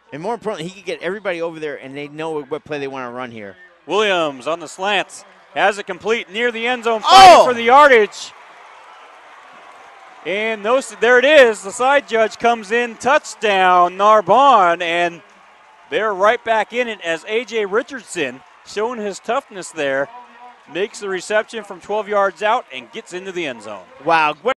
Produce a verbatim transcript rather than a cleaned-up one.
And more importantly, he could get everybody over there, and they know what play they want to run here. Williams on the slants. Has it complete near the end zone, fighting oh! for the yardage. And those, there it is. The side judge comes in, touchdown, Narbonne, and they're right back in it as A J Richardson, showing his toughness there, makes the reception from twelve yards out and gets into the end zone. Wow.